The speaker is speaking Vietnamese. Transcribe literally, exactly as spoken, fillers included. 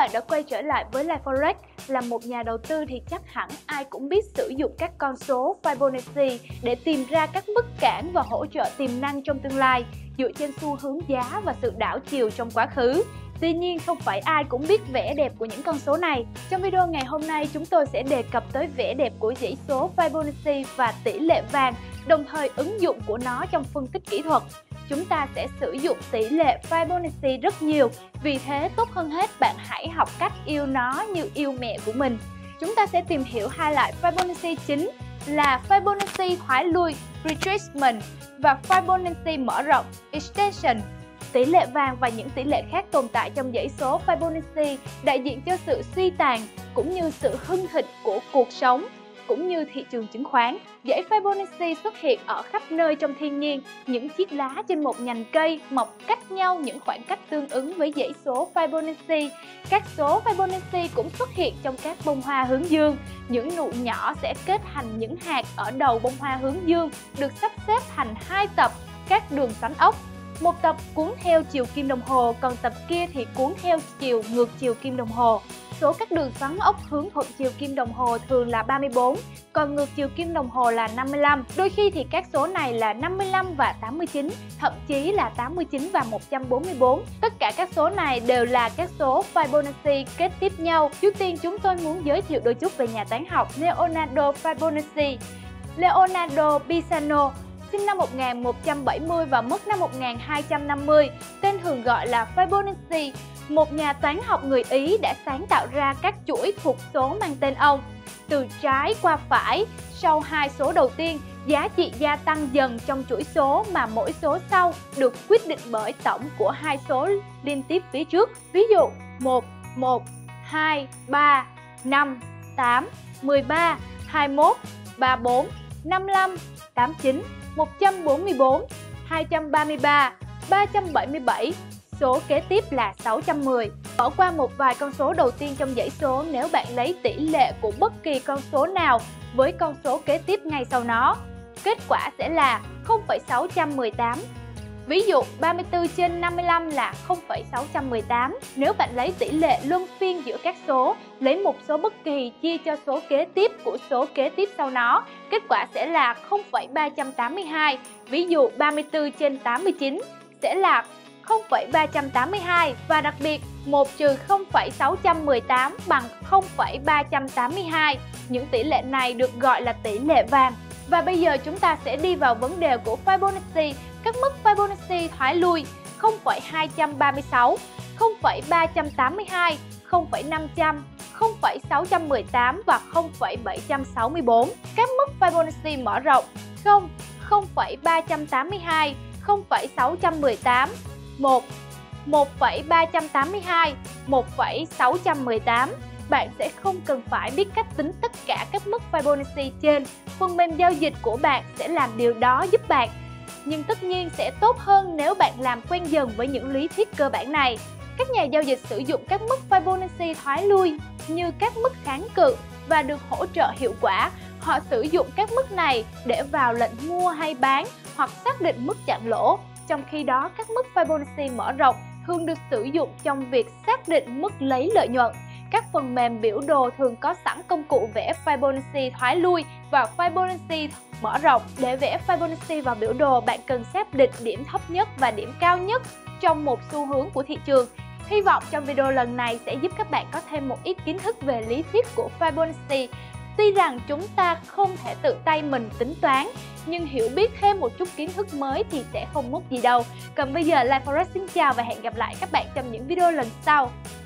bạn đã quay trở lại với LifeForex. Là một nhà đầu tư thì chắc hẳn ai cũng biết sử dụng các con số Fibonacci để tìm ra các mức cản và hỗ trợ tiềm năng trong tương lai dựa trên xu hướng giá và sự đảo chiều trong quá khứ. Tuy nhiên, không phải ai cũng biết vẻ đẹp của những con số này. Trong video ngày hôm nay, chúng tôi sẽ đề cập tới vẻ đẹp của dãy số Fibonacci và tỷ lệ vàng, đồng thời ứng dụng của nó trong phân tích kỹ thuật. Chúng ta sẽ sử dụng tỷ lệ Fibonacci rất nhiều, vì thế tốt hơn hết bạn hãy học cách yêu nó như yêu mẹ của mình. Chúng ta sẽ tìm hiểu hai loại Fibonacci chính là Fibonacci thoái lui retracement và Fibonacci mở rộng extension. Tỷ lệ vàng và những tỷ lệ khác tồn tại trong dãy số Fibonacci đại diện cho sự suy tàn cũng như sự hưng thịnh của cuộc sống cũng như thị trường chứng khoán. Dãy Fibonacci xuất hiện ở khắp nơi trong thiên nhiên, những chiếc lá trên một nhành cây mọc cách nhau những khoảng cách tương ứng với dãy số Fibonacci. Các số Fibonacci cũng xuất hiện trong các bông hoa hướng dương. Những nụ nhỏ sẽ kết thành những hạt ở đầu bông hoa hướng dương, được sắp xếp thành hai tập các đường xoắn ốc. Một tập cuốn theo chiều kim đồng hồ, còn tập kia thì cuốn theo chiều ngược chiều kim đồng hồ. Số các đường xoắn ốc hướng thuận chiều kim đồng hồ thường là ba mươi bốn, còn ngược chiều kim đồng hồ là năm mươi lăm. Đôi khi thì các số này là năm mươi lăm và tám mươi chín, thậm chí là tám mươi chín và một trăm bốn mươi bốn. Tất cả các số này đều là các số Fibonacci kết tiếp nhau. Trước tiên chúng tôi muốn giới thiệu đôi chút về nhà toán học Leonardo Fibonacci. Leonardo Pisano sinh năm một nghìn một trăm bảy mươi và mất năm một nghìn hai trăm năm mươi, tên thường gọi là Fibonacci, một nhà toán học người Ý đã sáng tạo ra các chuỗi thuộc số mang tên ông. Từ trái qua phải, sau hai số đầu tiên, giá trị gia tăng dần trong chuỗi số mà mỗi số sau được quyết định bởi tổng của hai số liên tiếp phía trước. Ví dụ một, một, hai, ba, năm, tám, mười ba, hai mươi mốt, ba mươi bốn, năm mươi lăm, tám mươi chín, một trăm bốn mươi bốn, hai trăm ba mươi ba, ba trăm bảy mươi bảy, số kế tiếp là sáu trăm mười. Bỏ qua một vài con số đầu tiên trong dãy số nếu bạn lấy tỷ lệ của bất kỳ con số nào với con số kế tiếp ngay sau nó. Kết quả sẽ là không phẩy sáu trăm mười tám. Ví dụ ba mươi tư trên năm mươi lăm là không phẩy sáu trăm mười tám. Nếu bạn lấy tỷ lệ luân phiên giữa các số, lấy một số bất kỳ chia cho số kế tiếp của số kế tiếp sau nó, kết quả sẽ là không phẩy ba trăm tám mươi hai. Ví dụ ba mươi tư trên tám mươi chín sẽ là không phẩy ba trăm tám mươi hai, và đặc biệt một trừ không phẩy sáu trăm mười tám bằng không phẩy ba trăm tám mươi hai. Những tỷ lệ này được gọi là tỷ lệ vàng. Và bây giờ chúng ta sẽ đi vào vấn đề của Fibonacci. Các mức Fibonacci thoái lui không phẩy hai trăm ba mươi sáu, không phẩy ba trăm tám mươi hai, không phẩy năm trăm, không phẩy sáu trăm mười tám và không phẩy bảy trăm sáu mươi bốn. Các mức Fibonacci mở rộng không, không phẩy ba trăm tám mươi hai, không phẩy sáu trăm mười tám, một, một phẩy ba trăm tám mươi hai, một phẩy sáu trăm mười tám. Bạn sẽ không cần phải biết cách tính tất cả các mức Fibonacci trên. Phần mềm giao dịch của bạn sẽ làm điều đó giúp bạn. Nhưng tất nhiên sẽ tốt hơn nếu bạn làm quen dần với những lý thuyết cơ bản này. Các nhà giao dịch sử dụng các mức Fibonacci thoái lui như các mức kháng cự và được hỗ trợ hiệu quả. Họ sử dụng các mức này để vào lệnh mua hay bán hoặc xác định mức chặn lỗ. Trong khi đó, các mức Fibonacci mở rộng thường được sử dụng trong việc xác định mức lấy lợi nhuận. Các phần mềm biểu đồ thường có sẵn công cụ vẽ Fibonacci thoái lui và Fibonacci mở rộng. Để vẽ Fibonacci vào biểu đồ, bạn cần xác định điểm thấp nhất và điểm cao nhất trong một xu hướng của thị trường. Hy vọng trong video lần này sẽ giúp các bạn có thêm một ít kiến thức về lý thuyết của Fibonacci. Tuy rằng chúng ta không thể tự tay mình tính toán, nhưng hiểu biết thêm một chút kiến thức mới thì sẽ không mất gì đâu. Còn bây giờ, LifeForex xin chào và hẹn gặp lại các bạn trong những video lần sau.